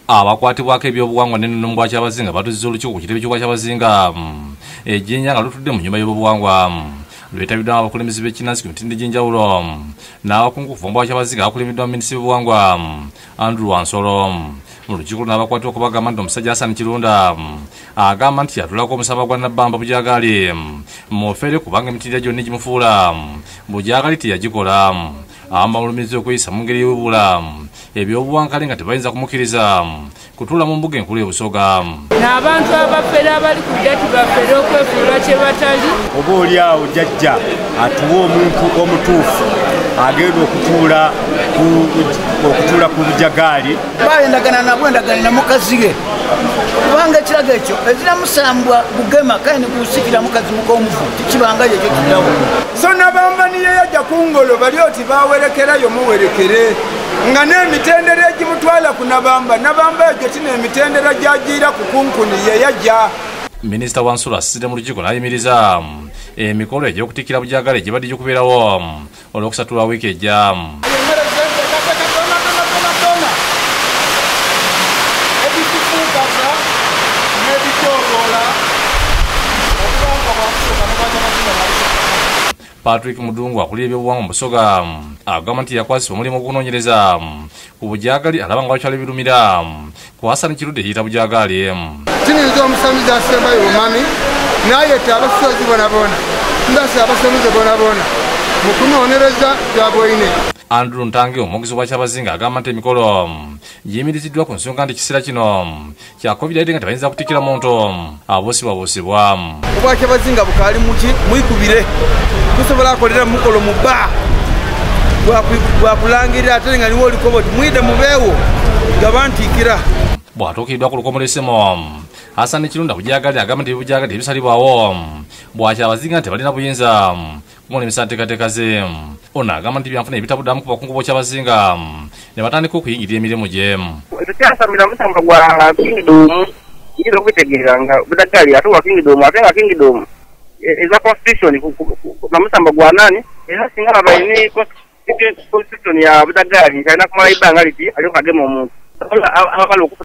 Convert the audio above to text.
abakwatibwako ebyobuwangwa n'ennombwa ky'abazinga batuzizza olukiiko ku kitebe ky'abazinga ejjinja nga lutudde mu nnyumba y'obuwangwa lwetabiddwamu abakulembeze b'ekinnansi ku mitendera egy'enjawulo n'abakungu kuva mu bwa ky'abazinga abakulembeddwa mu minisitiri w'obuwangwa Andrew Wansolo. Mu lukiiko n'abakwatibwako bagamba nti omusajja Hassan Kirunda agamba nti yatulako omusaba gwa Nabbamba Bujagali mufere kubanga emitendera gyonna egimufuula Bujagali teyagikola. Abamulumiriza okweyisa mu ngeri y'obubula ebyobuwankale nga tebayinza kumukkiriza kutuula mu mbuga enkulu y'Obusoga. N'abantu abafere abali ku ddatu bafere okwefuula kye batali. Oba oli awo jjajja atuwa omuntu omutuufu agenda okutuula ku Bujagali. Endagana nabwo endagana na mukazi we kubanga ekirago ekyo eziramusambwa bugema kale ne kusikira mukazi mukomufu tikibanga ekyo kirawo. So Nabbamba niye yajja kungolo bali oti bawerekerayo muwerekere nga n'emitendera egimutwala ku Nabbamba egyo tina emitendera gyagiira ku kunkuni ye yajja. Minisita Wansolo asisire mu lukiiko n'ayimiriza emikolo egy'okutikkira Bujagali gye badde gikubeerawo olw'okusatu lwa wiiki ejja. Patrick Mudungu akulira ebyobuwangwa mu Busoga agamba nti yakwasibwa omulimu ogw'okunoonyereza ku Bujagali alaba nga wakyala ebirumira ku Hassan Kirunda eyita Bujagali. Kinyinza omusamizi asembayo omwami n'ayeta abasozi bonabona ndasi abasomuze bonabona mu kunoonyereza gy'aboine. Andrew Ntange omwogezi wa ky'abazinga agamba nti emikolo giyimiriziddwa ku nsonga nti ekiseera kino kya COVID nga tebayinza kutikkira muntu aboosibwa. Obwa ky'abazinga bukaali mwikubire tusobola akolera mu mukolo mu bba bwakulangirira ate nga niwo oliko boti mwide mubeewo gabantiikira. Bw'atuukiddwa ku lukomolesemo Hassan Kirunda Bujagali agamba nti Bujagali ebisalibwawo bwaky'abazinga nti tebalina buyinza kumulemesa nteekateeka ze. Ono agamba nti byanfuna ebitabuddamu ku bakungu b'Okyabazinga ne batandika okuyingirira emirimu gye. Tukyasamira musamba gwa Kingdom ngiro okutegeera nga Bujagali ate wa Kingdom ate nga Kingdom eza constitution na musamba gwa nani era singa abayini constitution ya Bujagali kalina kumala ibanga liti aliyo kagema omuntu abakala